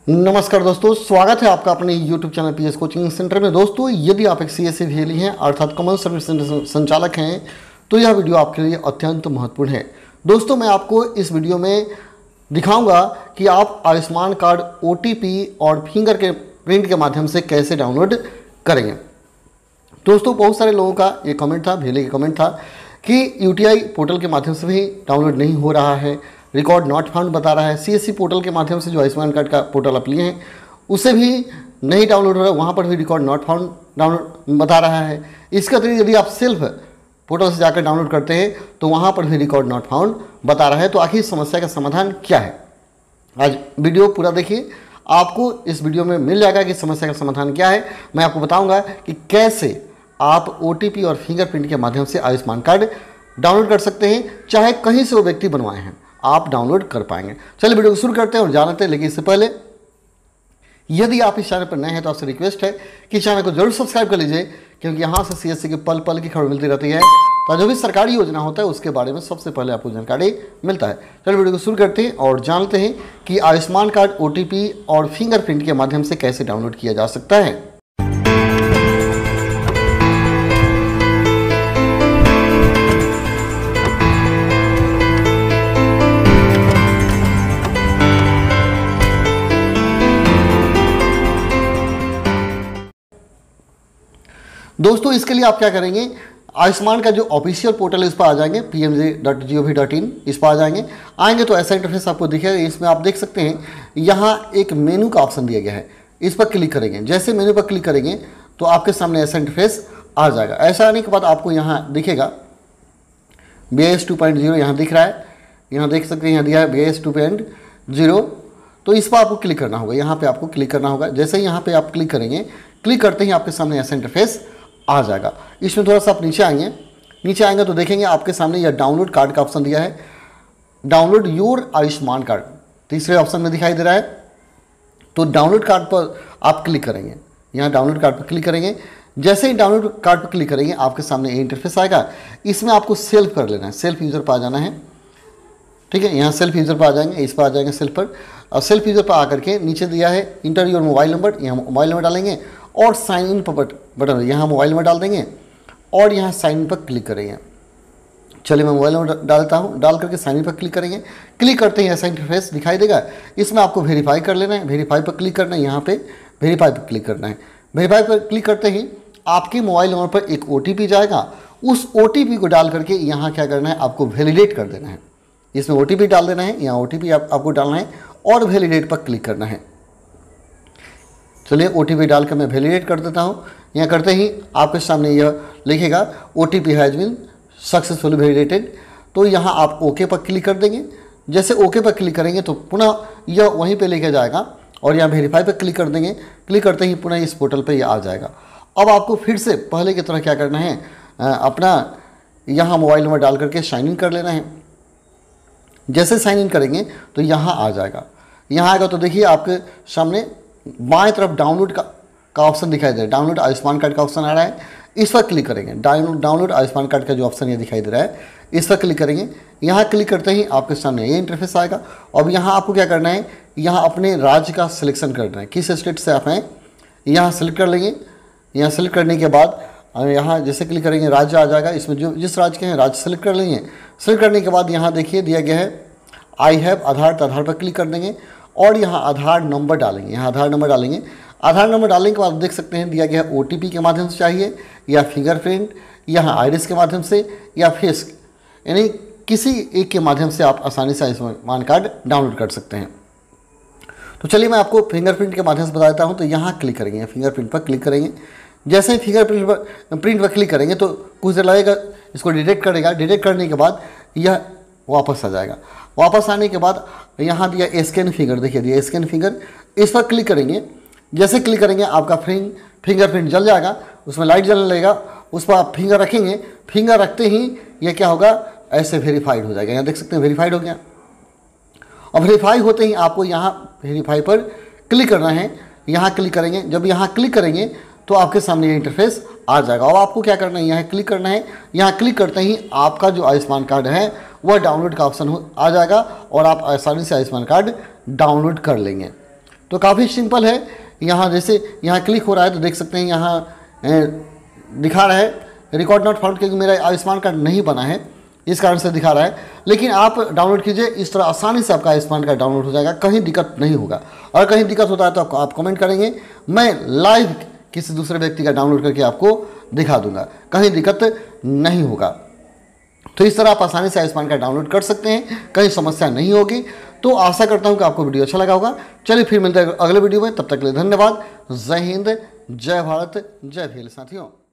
नमस्कार दोस्तों, स्वागत है आपका अपने YouTube channel PS coaching centre में। दोस्तों, यदि आप एक CSE VLE हैं अर्थात कॉमन सर्विस सेंटर संचालक हैं तो यह वीडियो आपके लिए अत्यंत महत्वपूर्ण है। दोस्तों, मैं आपको इस वीडियो में दिखाऊंगा कि आप आयुष्मान कार्ड OTP और फिंगर के प्रिंट के माध्यम से कैसे डाउनलोड करेंगे। दोस्तों, बहुत सारे लोगों का ये कमेंट था, VLE का कमेंट था कि UTI पोर्टल के माध्यम से भी डाउनलोड नहीं हो रहा है, रिकॉर्ड नॉट फाउंड बता रहा है। CSE पोर्टल के माध्यम से जो आयुष्मान कार्ड का पोर्टल आप लिए हैं उसे भी नहीं डाउनलोड हो रहा है, वहाँ पर भी रिकॉर्ड नॉट फाउंड डाउनलोड बता रहा है। इसके अतिरिक्त यदि आप सेल्फ पोर्टल से जाकर डाउनलोड करते हैं तो वहाँ पर भी रिकॉर्ड नॉट फाउंड बता रहा है। तो आखिर इस समस्या का समाधान क्या है? आज वीडियो पूरा देखिए, आपको इस वीडियो में मिल जाएगा कि समस्या का समाधान क्या है। मैं आपको बताऊँगा कि कैसे आप OTP और फिंगरप्रिंट के माध्यम से आयुष्मान कार्ड डाउनलोड कर सकते हैं, चाहे कहीं से वो व्यक्ति बनवाए हैं आप डाउनलोड कर पाएंगे। चलिए वीडियो को शुरू करते हैं और जानते हैं। लेकिन इससे पहले यदि आप इस चैनल पर नए हैं तो आपसे रिक्वेस्ट है कि चैनल को जरूर सब्सक्राइब कर लीजिए, क्योंकि यहाँ से CSE की पल पल की खबर मिलती रहती है। तो जो भी सरकारी योजना होता है उसके बारे में सबसे पहले आपको जानकारी मिलता है। चलिए वीडियो को शुरू करते हैं और जानते हैं कि आयुष्मान कार्ड OTP और फिंगरप्रिंट के माध्यम से कैसे डाउनलोड किया जा सकता है। दोस्तों, इसके लिए आप क्या करेंगे, आयुष्मान का जो ऑफिशियल पोर्टल है इस पर आ जाएंगे, pmj.gov.in। इस पर आ जाएंगे तो ऐसा इंटरफेस आपको दिखेगा। इसमें आप देख सकते हैं यहाँ एक मेनू का ऑप्शन दिया गया है, इस पर क्लिक करेंगे। जैसे मेनू पर क्लिक करेंगे तो आपके सामने ऐसा इंटरफेस आ जाएगा। ऐसा आने के बाद आपको यहाँ दिखेगा BIS 2.0 यहाँ दिख रहा है, यहाँ देख सकते हैं, यहाँ दिया है BIS 2.0। तो इस पर आपको क्लिक करना होगा, यहाँ पर आपको क्लिक करना होगा। जैसे ही यहाँ पर आप क्लिक करेंगे, क्लिक करते ही आपके सामने ऐसा इंटरफेस आ जाएगा। इसमें थोड़ा सा आप नीचे आएंगे तो देखेंगे आपके सामने यह डाउनलोड कार्ड का ऑप्शन दिया है, डाउनलोड योर आयुष्मान कार्ड तीसरे ऑप्शन में दिखाई दे रहा है। तो डाउनलोड कार्ड पर आप क्लिक करेंगे, यहाँ डाउनलोड कार्ड पर क्लिक करेंगे। जैसे ही डाउनलोड कार्ड पर क्लिक करेंगे आपके सामने ये इंटरफेस आएगा। इसमें आपको सेल्फ कर लेना है, सेल्फ यूज़र पर आ जाना है। ठीक है, यहाँ सेल्फ यूज़र पर आ जाएंगे, इस पर आ जाएंगे सेल्फ पर। और सेल्फ यूज़र पर आकर के नीचे दिया है इंटर योर मोबाइल नंबर, यहाँ मोबाइल नंबर डालेंगे और साइन इन पर बटन यहाँ मोबाइल नंबर डाल देंगे और यहाँ साइन इन पर क्लिक करेंगे। चलिए मैं मोबाइल नंबर डालता हूँ, डाल करके साइन इन पर क्लिक करेंगे। क्लिक करते ही ऐसा इंटरफेस दिखाई देगा। इसमें आपको वेरीफाई कर लेना है, वेरीफाई पर क्लिक करना है, यहाँ पे वेरीफाई पर क्लिक करना है। वेरीफाई पर क्लिक करते ही आपके मोबाइल नंबर पर एक OTP जाएगा। उस OTP को डाल करके यहाँ क्या करना है, आपको वैलिडेट कर देना है। इसमें OTP डाल देना है, यहाँ OTP आपको डालना है और वैलिडेट पर क्लिक करना है। चलिए OTP डालकर मैं वैलिडेट कर देता हूँ। यहाँ करते ही आपके सामने यह लिखेगा OTP has been successfully validated. तो यहाँ आप ओके पर क्लिक कर देंगे। जैसे ओके पर क्लिक करेंगे तो पुनः यह वहीं पे लेके जाएगा और यहाँ वेरीफाई पर क्लिक कर देंगे। क्लिक करते ही पुनः इस पोर्टल पे यह आ जाएगा। अब आपको फिर से पहले की तरह क्या करना है, अपना यहाँ मोबाइल नंबर डाल करके साइन इन कर लेना है। जैसे साइन इन करेंगे तो यहाँ आ जाएगा। यहाँ आएगा तो देखिए आपके सामने बाएं तरफ डाउनलोड का ऑप्शन दिखाई दे रहा है, डाउनलोड आयुष्मान कार्ड का ऑप्शन आ रहा है। इस पर क्लिक करेंगे, डाउनलोड आयुष्मान कार्ड का जो ऑप्शन ये दिखाई दे रहा है इस पर क्लिक करेंगे। यहाँ क्लिक करते ही आपके सामने ये इंटरफेस आएगा। अब यहाँ आपको क्या करना है, यहाँ अपने राज्य का सिलेक्शन करना है, किस स्टेट से आप हैं यहाँ सेलेक्ट कर लेंगे। यहाँ सेलेक्ट करने के बाद यहाँ जैसे क्लिक करेंगे राज्य आ जाएगा। इसमें जो जिस राज्य के हैं राज्य सेलेक्ट कर लेंगे। सेलेक्ट करने के बाद यहाँ देखिए दिया गया है आई हैव आधार, तो आधार पर क्लिक कर देंगे और यहाँ आधार नंबर डालेंगे। यहाँ आधार नंबर डालेंगे। आधार नंबर डालने के बाद देख सकते हैं दिया गया है OTP के माध्यम से चाहिए या फिंगरप्रिंट, यहाँ आइरिस के माध्यम से या फेस, यानी किसी एक के माध्यम से आप आसानी से आयुष्मान कार्ड डाउनलोड कर सकते हैं। तो चलिए मैं आपको फिंगरप्रिंट के माध्यम से बता देता हूँ। तो यहाँ क्लिक करेंगे, फिंगरप्रिंट पर क्लिक करेंगे। जैसे ही फिंगरप्रिंट पर क्लिक करेंगे तो कुछ देर लगेगा, इसको डिटेक्ट करेगा। डिटेक्ट करने के बाद यह वापस आ जाएगा। वापस आने के बाद यहाँ दिया स्कैन फिंगर, देखिए दिया स्कैन फिंगर, इस पर क्लिक करेंगे। जैसे क्लिक करेंगे आपका फिंगरप्रिंट जल जाएगा, उसमें लाइट जलने लगेगा। उस पर आप फिंगर रखेंगे, फिंगर रखते ही ये क्या होगा, ऐसे वेरीफाइड हो जाएगा। यहाँ देख सकते हैं वेरीफाइड हो गया। और वेरीफाई होते ही आपको यहाँ वेरीफाई पर क्लिक करना है। यहाँ क्लिक करेंगे, जब यहाँ क्लिक करेंगे तो आपके सामने ये इंटरफेस आ जाएगा। अब आपको क्या करना है, यहाँ क्लिक करना है। यहाँ क्लिक करते ही आपका जो आयुष्मान कार्ड है वह डाउनलोड का ऑप्शन आ जाएगा और आप आसानी से आयुष्मान कार्ड डाउनलोड कर लेंगे। तो काफ़ी सिंपल है। यहाँ जैसे यहाँ क्लिक हो रहा है तो देख सकते हैं यहाँ दिखा रहा है रिकॉर्ड नॉट फाउंड, क्योंकि मेरा आयुष्मान कार्ड नहीं बना है इस कारण से दिखा रहा है। लेकिन आप डाउनलोड कीजिए, इस तरह आसानी से आपका आयुष्मान कार्ड डाउनलोड हो जाएगा, कहीं दिक्कत नहीं होगा। और कहीं दिक्कत होता है तो आप कमेंट करेंगे, मैं लाइव किसी दूसरे व्यक्ति का डाउनलोड करके आपको दिखा दूंगा, कहीं दिक्कत नहीं होगा। तो इस तरह आप आसानी से आयुष्मान कार्ड डाउनलोड कर सकते हैं, कहीं समस्या नहीं होगी। तो आशा करता हूं कि आपको वीडियो अच्छा लगा होगा। चलिए फिर मिलते हैं अगले वीडियो में, तब तक के लिए धन्यवाद। जय हिंद, जय भारत, जय भील साथियों।